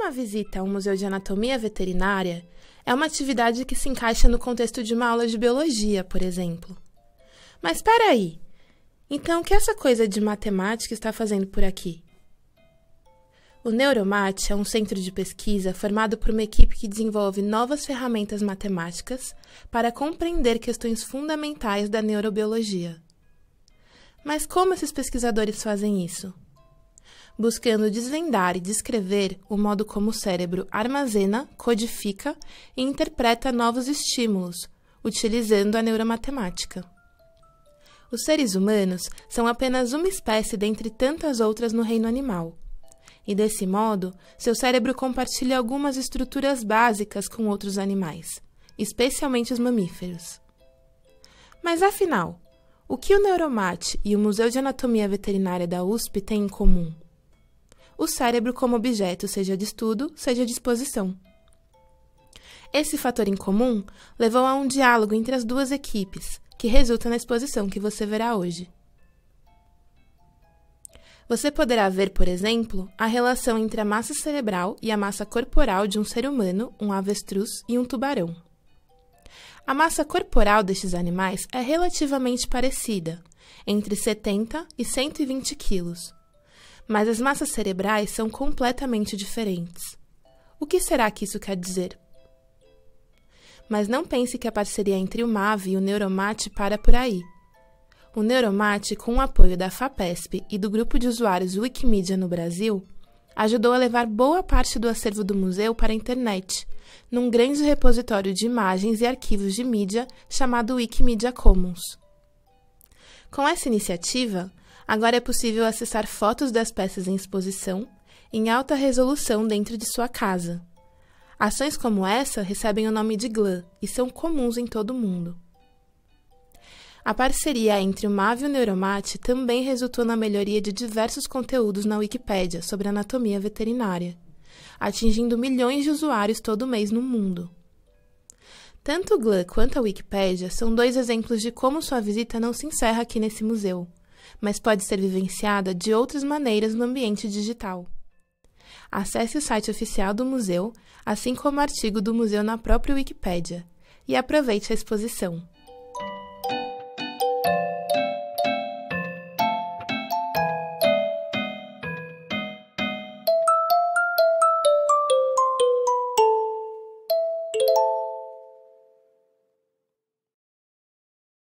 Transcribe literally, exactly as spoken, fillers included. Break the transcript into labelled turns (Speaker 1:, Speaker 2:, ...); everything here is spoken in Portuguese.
Speaker 1: uma visita a um museu de anatomia veterinária é uma atividade que se encaixa no contexto de uma aula de biologia, por exemplo. Mas espera aí, então o que essa coisa de matemática está fazendo por aqui? O Neuromate é um centro de pesquisa formado por uma equipe que desenvolve novas ferramentas matemáticas para compreender questões fundamentais da neurobiologia. Mas como esses pesquisadores fazem isso? Buscando desvendar e descrever o modo como o cérebro armazena, codifica e interpreta novos estímulos, utilizando a neuromatemática. Os seres humanos são apenas uma espécie dentre tantas outras no reino animal, e desse modo, seu cérebro compartilha algumas estruturas básicas com outros animais, especialmente os mamíferos. Mas afinal, o que o Neuromate e o Museu de Anatomia Veterinária da U S P têm em comum? O cérebro como objeto, seja de estudo, seja de exposição. Esse fator em comum levou a um diálogo entre as duas equipes, que resulta na exposição que você verá hoje. Você poderá ver, por exemplo, a relação entre a massa cerebral e a massa corporal de um ser humano, um avestruz e um tubarão. A massa corporal destes animais é relativamente parecida, entre setenta e cento e vinte quilos. Mas as massas cerebrais são completamente diferentes. O que será que isso quer dizer? Mas não pense que a parceria entre o M A V e o Neuromate para por aí. O Neuromate, com o apoio da FAPESP e do grupo de usuários Wikimedia no Brasil, ajudou a levar boa parte do acervo do museu para a internet, num grande repositório de imagens e arquivos de mídia chamado Wikimedia Commons. Com essa iniciativa, agora é possível acessar fotos das peças em exposição em alta resolução dentro de sua casa. Ações como essa recebem o nome de G L A e são comuns em todo o mundo. A parceria entre o M A V e o Neuromate também resultou na melhoria de diversos conteúdos na Wikipédia sobre anatomia veterinária, atingindo milhões de usuários todo mês no mundo. Tanto o G L A quanto a Wikipédia são dois exemplos de como sua visita não se encerra aqui nesse museu, mas pode ser vivenciada de outras maneiras no ambiente digital. Acesse o site oficial do museu, assim como o artigo do museu na própria Wikipédia, e aproveite a exposição.